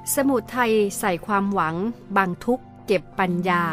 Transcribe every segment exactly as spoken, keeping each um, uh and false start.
สมุทัยใส่ความหวังบังทุกข์เก็บปัญญา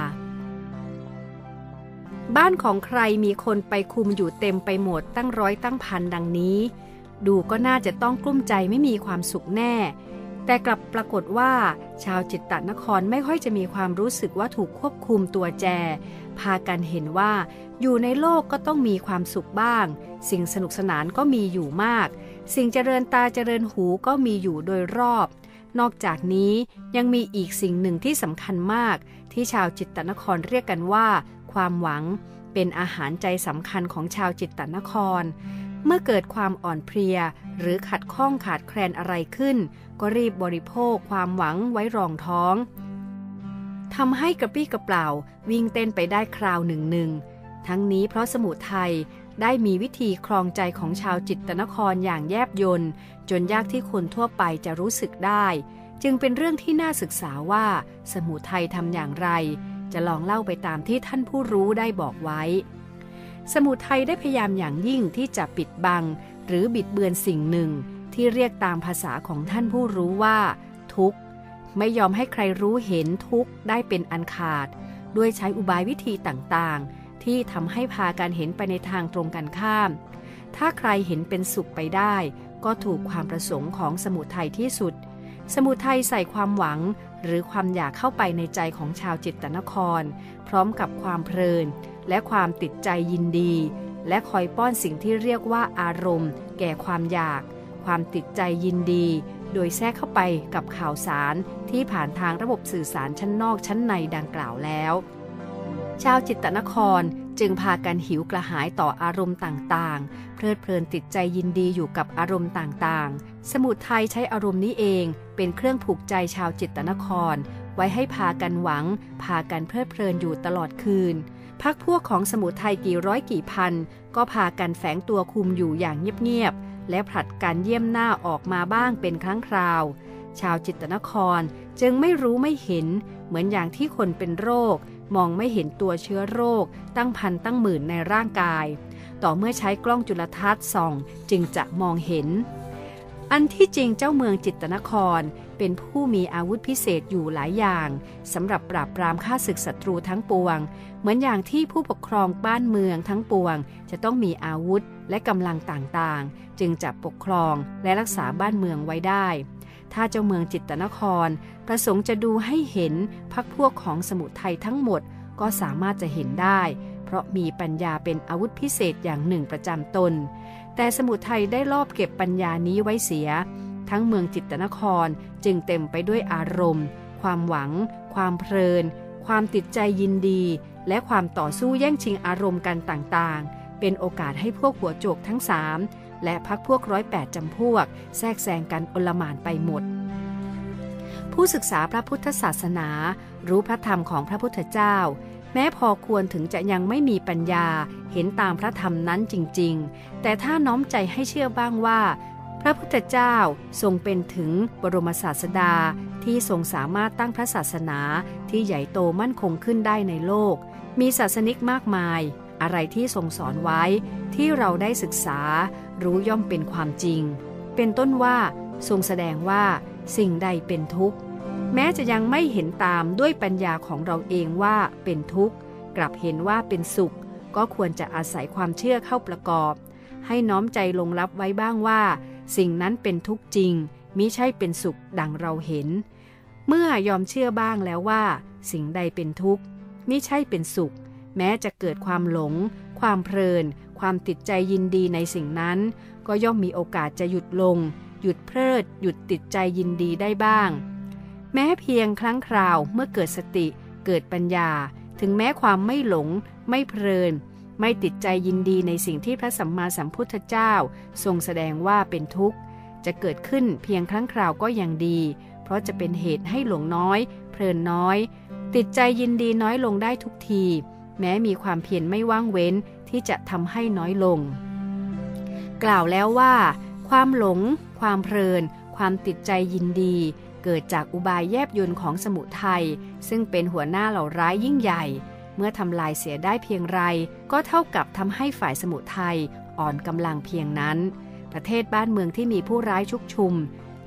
บ้านของใครมีคนไปคุมอยู่เต็มไปหมดตั้งร้อยตั้งพันดังนี้ดูก็น่าจะต้องกลุ้มใจไม่มีความสุขแน่แต่กลับปรากฏว่าชาวจิตตนครไม่ค่อยจะมีความรู้สึกว่าถูกควบคุมตัวแจพากันเห็นว่าอยู่ในโลกก็ต้องมีความสุขบ้างสิ่งสนุกสนานก็มีอยู่มากสิ่งเจริญตาเจริญหูก็มีอยู่โดยรอบนอกจากนี้ยังมีอีกสิ่งหนึ่งที่สำคัญมากที่ชาวจิตตนครเรียกกันว่าความหวังเป็นอาหารใจสำคัญของชาวจิตตนครเมื่อเกิดความอ่อนเพลียหรือขัดข้องขาดแคลนอะไรขึ้นก็รีบบริโภคความหวังไว้รองท้องทำให้กระปี้กระเปล่าวิ่งเต้นไปได้คราวหนึ่งหนึ่งทั้งนี้เพราะสมุทัยได้มีวิธีครองใจของชาวจิตตนครอย่างแยบยลจนยากที่คนทั่วไปจะรู้สึกได้จึงเป็นเรื่องที่น่าศึกษาว่าสมุทัยทำอย่างไรจะลองเล่าไปตามที่ท่านผู้รู้ได้บอกไว้สมุทัยได้พยายามอย่างยิ่งที่จะปิดบังหรือบิดเบือนสิ่งหนึ่งที่เรียกตามภาษาของท่านผู้รู้ว่าทุกข์ไม่ยอมให้ใครรู้เห็นทุกข์ได้เป็นอันขาดด้วยใช้อุบายวิธีต่างๆที่ทำให้พากันเห็นไปในทางตรงกันข้ามถ้าใครเห็นเป็นสุขไปได้ก็ถูกความประสงค์ของสมุทัยที่สุดสมุทัยใส่ความหวังหรือความอยากเข้าไปในใจของชาวจิตตนครพร้อมกับความเพลินและความติดใจยินดีและคอยป้อนสิ่งที่เรียกว่าอารมณ์แก่ความอยากความติดใจยินดีโดยแทรกเข้าไปกับข่าวสารที่ผ่านทางระบบสื่อสารชั้นนอกชั้นในดังกล่าวแล้วชาวจิตตนครจึงพากันหิวกระหายต่ออารมณ์ต่างๆเพลิดเพลินติดใจยินดีอยู่กับอารมณ์ต่างๆสมุทัยใช้อารมณ์นี้เองเป็นเครื่องผูกใจชาวจิตตนครไว้ให้พากันหวังพากันเพลิดเพลินอยู่ตลอดคืนพรรคพวกของสมุทัยกี่ร้อยกี่พันก็พากันแฝงตัวคุมอยู่อย่างเงียบๆและผลัดกันเยี่ยมหน้าออกมาบ้างเป็นครั้งคราวชาวจิตตนครจึงไม่รู้ไม่เห็นเหมือนอย่างที่คนเป็นโรคมองไม่เห็นตัวเชื้อโรคตั้งพันตั้งหมื่นในร่างกายต่อเมื่อใช้กล้องจุลทรรศน์ส่องจึงจะมองเห็นอันที่จริงเจ้าเมืองจิตตนครเป็นผู้มีอาวุธพิเศษอยู่หลายอย่างสำหรับปราบปรามฆ่าศึกศัตรูทั้งปวงเหมือนอย่างที่ผู้ปกครองบ้านเมืองทั้งปวงจะต้องมีอาวุธและกำลังต่างๆจึงจะปกครองและรักษาบ้านเมืองไว้ได้ถ้าเจ้าเมืองจิตตนครประสงค์จะดูให้เห็นพรรคพวกของสมุทัยทั้งหมดก็สามารถจะเห็นได้เพราะมีปัญญาเป็นอาวุธพิเศษอย่างหนึ่งประจำตนแต่สมุทัยได้ลอบเก็บปัญญานี้ไว้เสียทั้งเมืองจิตตนครจึงเต็มไปด้วยอารมณ์ความหวังความเพลินความติดใจยินดีและความต่อสู้แย่งชิงอารมณ์กันต่างๆเป็นโอกาสให้พวกหัวโจกทั้งสามและพรรคพวกร้อยแปดจำพวกแทรกแซงกันโอลหม่านไปหมดผู้ศึกษาพระพุทธศาสนารู้พระธรรมของพระพุทธเจ้าแม้พอควรถึงจะยังไม่มีปัญญาเห็นตามพระธรรมนั้นจริงๆแต่ถ้าน้อมใจให้เชื่อบ้างว่าพระพุทธเจ้าทรงเป็นถึงบรมศาสดาที่ทรงสามารถตั้งพระศาสนาที่ใหญ่โตมั่นคงขึ้นได้ในโลกมีศาสนิกมากมายอะไรที่ทรงสอนไว้ที่เราได้ศึกษารู้ย่อมเป็นความจริงเป็นต้นว่าทรงแสดงว่าสิ่งใดเป็นทุกข์แม้จะยังไม่เห็นตามด้วยปัญญาของเราเองว่าเป็นทุกข์กลับเห็นว่าเป็นสุขก็ควรจะอาศัยความเชื่อเข้าประกอบให้น้อมใจลงรับไว้บ้างว่าสิ่งนั้นเป็นทุกข์จริงมิใช่เป็นสุขดังเราเห็นเมื่อยอมเชื่อบ้างแล้วว่าสิ่งใดเป็นทุกข์มิใช่เป็นสุขแม้จะเกิดความหลงความเพลินความติดใจยินดีในสิ่งนั้นก็ย่อมมีโอกาสจะหยุดลงหยุดเพลิดหยุดติดใจยินดีได้บ้างแม้เพียงครั้งคราวเมื่อเกิดสติเกิดปัญญาถึงแม้ความไม่หลงไม่เพลินไม่ติดใจยินดีในสิ่งที่พระสัมมาสัมพุทธเจ้าทรงแสดงว่าเป็นทุกข์จะเกิดขึ้นเพียงครั้งคราวก็ยังดีเพราะจะเป็นเหตุให้หลงน้อยเพลินน้อยติดใจยินดีน้อยลงได้ทุกทีแม้มีความเพียรไม่ว่างเว้นที่จะทำให้น้อยลงกล่าวแล้วว่าความหลงความเพลินความติดใจยินดีเกิดจากอุบายแยบยลของสมุทัยซึ่งเป็นหัวหน้าเหล่าร้ายยิ่งใหญ่เมื่อทำลายเสียได้เพียงไรก็เท่ากับทำให้ฝ่ายสมุทัยอ่อนกำลังเพียงนั้นประเทศบ้านเมืองที่มีผู้ร้ายชุกชุม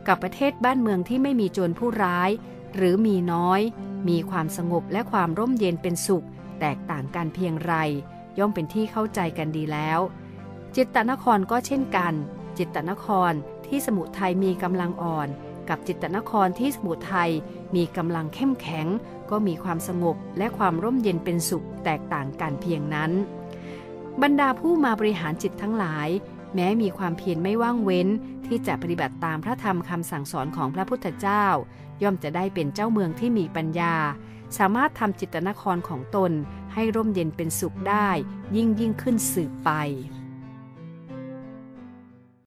กับประเทศบ้านเมืองที่ไม่มีโจรผู้ร้ายหรือมีน้อยมีความสงบและความร่มเย็นเป็นสุขแตกต่างกันเพียงไรย่อมเป็นที่เข้าใจกันดีแล้วจิตตนครก็เช่นกันจิตตนครที่สมุทัยมีกำลังอ่อนกับจิตตนครที่สมุทัยมีกำลังเข้มแข็งก็มีความสงบและความร่มเย็นเป็นสุขแตกต่างกันเพียงนั้นบรรดาผู้มาบริหารจิตทั้งหลายแม้มีความเพียรไม่ว่างเว้นที่จะปฏิบัติตามพระธรรมคำสั่งสอนของพระพุทธเจ้าย่อมจะได้เป็นเจ้าเมืองที่มีปัญญาสามารถทำจิตตนครของตนให้ร่มเย็นเป็นสุขได้ยิ่งยิ่งขึ้นสืบไป